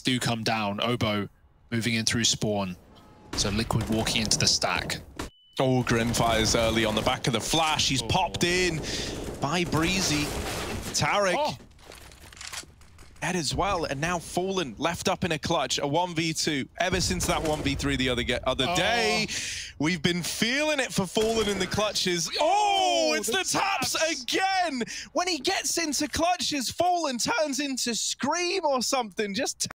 do come down. Obo moving in through spawn. So Liquid walking into the stack. Oh, Grimfire's early on the back of the flash. He's popped in by Breezy. Tarek dead as well, and now Fallen left up in a clutch, a 1v2. Ever since that 1v3 the other day, we've been feeling it for Fallen in the clutches. Oh, it's the taps again! When he gets into clutches, Fallen turns into Scream or something. Just